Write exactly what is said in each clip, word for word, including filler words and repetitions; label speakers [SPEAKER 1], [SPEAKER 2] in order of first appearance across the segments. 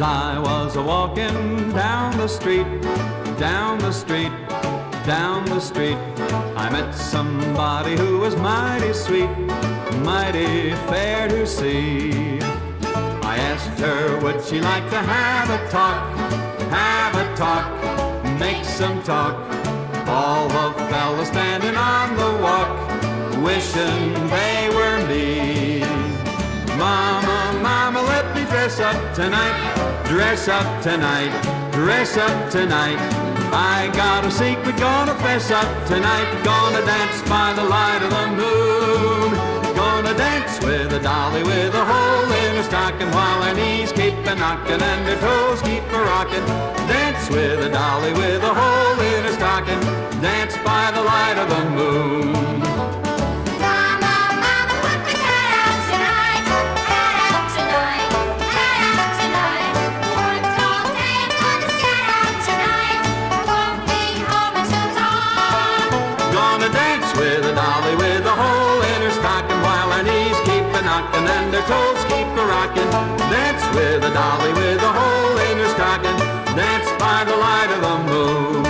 [SPEAKER 1] I was a-walking down the street, down the street, down the street, I met somebody who was mighty sweet, mighty fair to see. I asked her, would she like to have a talk, have a talk, make some talk. All the fellas standing on the walk, wishing they were me. Mama, mama, let me dress up tonight, dress up tonight, dress up tonight. I got a secret, gonna fess up tonight, gonna dance by the light of the moon. Gonna dance with a dolly with a hole in her stocking, while her knees keep a knocking and her toes keep a rocking. Dance with a dolly with a hole in her stocking, dance by the light of the moon.
[SPEAKER 2] Mama, mama, put the cat out tonight, cat out tonight, cat out tonight. One cold day I'm gonna set out tonight, won't be home until dawn.
[SPEAKER 1] Gonna dance with a dolly with a hole in her stocking, while her knees keep a knocking and her toes keep a rocking. Dance with a dolly with a hole in her stocking, dance by the light of the moon.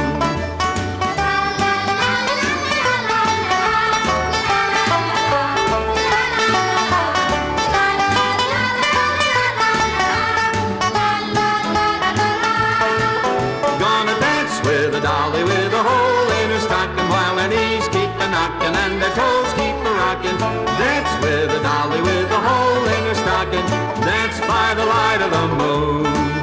[SPEAKER 1] Gonna dance with a dolly with a hole in her stocking, while her knees keep a knocking and her toes keep a rocking. Dance with a dolly with a hole in her stocking, dance by the light of the moon.